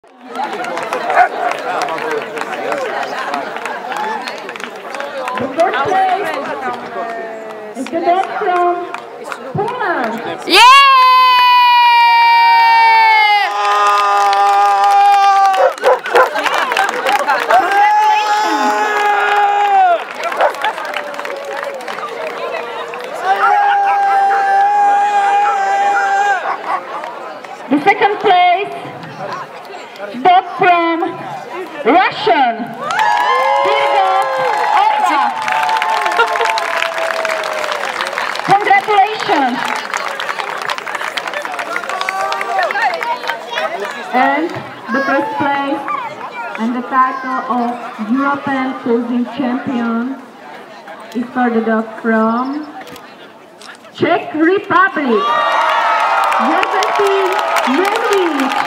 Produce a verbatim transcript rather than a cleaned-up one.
The first place is the dog from Poland. Yeah! The second place, dog from Russian. Congratulations! And the first place and the title of European Cruising Champion is for the dog from Czech Republic, Josefin Mendic.